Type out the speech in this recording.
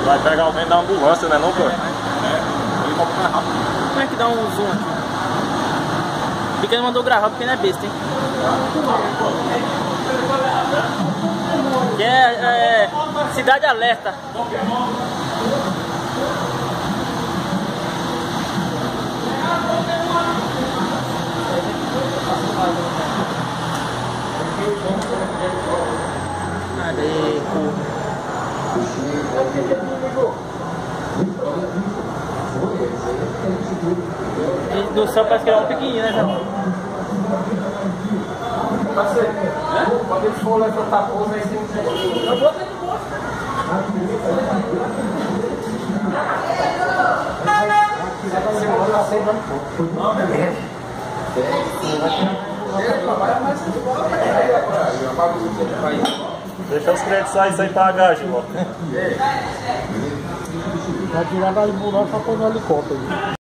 Vai pegar alguém da ambulância, né não, pô? Como é que dá um zoom aqui? Pequeno mandou gravar porque não é besta, hein? Que é Cidade Alerta. Cadê, porra? No céu parece que é um pequenininho, né, João? Quando eles for levantar a pouso, aí tem que... Eu vou ter no bolso. Deixa os créditos sair sem pagar, Giló. Vai tirar da ambulância pra pôr no helicóptero.